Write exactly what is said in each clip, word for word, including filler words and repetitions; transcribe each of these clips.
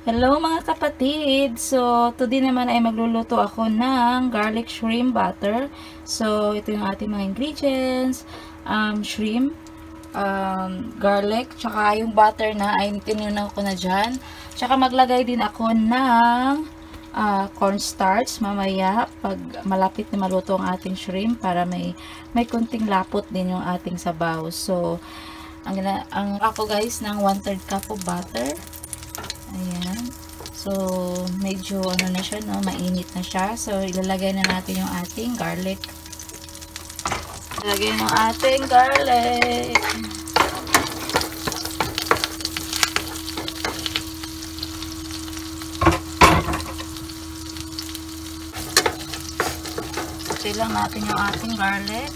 Hello mga kapatid! So, today naman ay magluluto ako ng garlic shrimp butter. So, ito yung ating mga ingredients. Um, shrimp, um, garlic, tsaka yung butter na ay tinunaw ko na dyan. Tsaka maglagay din ako ng uh, cornstarch mamaya pag malapit na maluto ang ating shrimp para may, may kunting lapot din yung ating sabaw. So, ang, ang ako guys ng one third cup of butter. Ayan. So, medyo ano na siya, no? Mainit na siya. So, ilalagay na natin yung ating garlic. Ilalagay yung ating garlic. Ito lang natin yung ating garlic.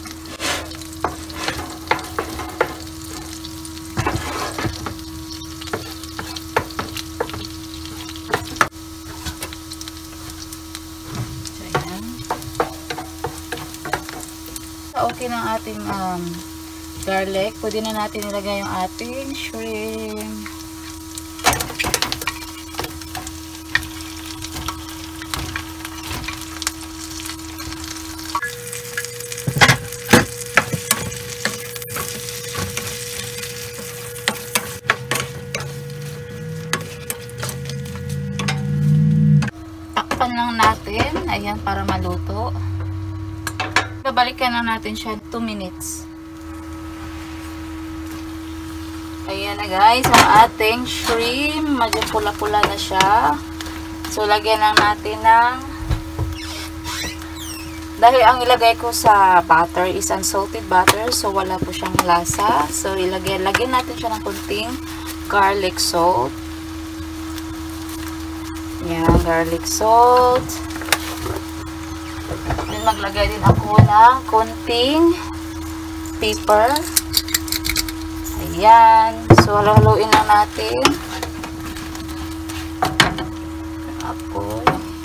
Okay ng ating um, garlic, pwede na natin ilagay yung ating shrimp. Takpan lang natin, ayan, para maluto. Balikan na natin siya two minutes. Ayan na guys, ang ating shrimp. Medyo pula-pula na siya. So, lagyan lang natin ng dahil ang ilagay ko sa butter is unsalted butter. So, wala po siyang lasa. So, ilagay, lagyan natin siya ng kunting garlic salt. Ayan, garlic salt. Maglagay din ako ng konting pepper. Ayan. So, haluin lang natin. Apoy.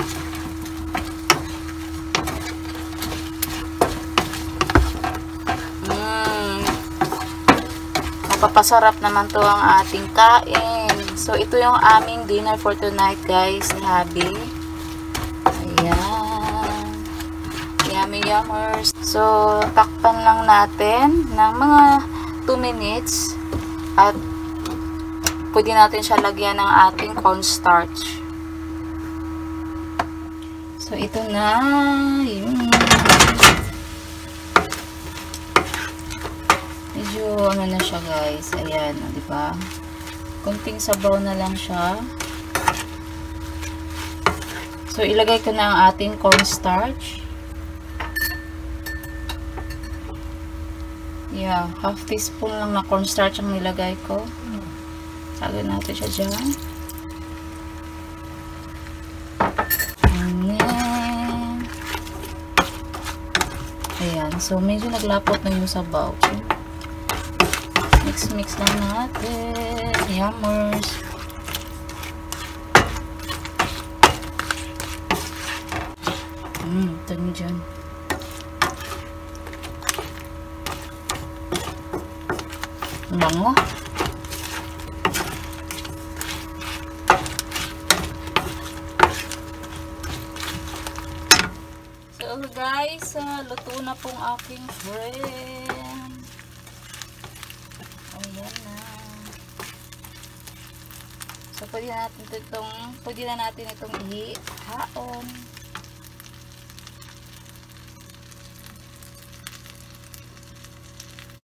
Mmm. Napapasarap naman to ang ating kain. So, ito yung aming dinner for tonight, guys, ni Habi. Ayan. Yummy yummers. So, takpan lang natin ng mga two minutes at pwede natin siya lagyan ng ating cornstarch. So, ito na. Yun. Medyo ano na siya guys. Ayan, di ba? Kunting sabaw na lang siya. So, ilagay ko na ang ating cornstarch. Yeah, half teaspoon lang na cornstarch ang nilagay ko. Lagyan natin siya dyan. And then, ayan. So, medyo naglapot na yung sabaw. Mix-mix lang natin. Yummers. Mmm, ito nyo dyan. Bango. So guys, uh, luto na pong aking shrimp. Ayan na. So pwede na natin itong pwede na natin itong i-haon.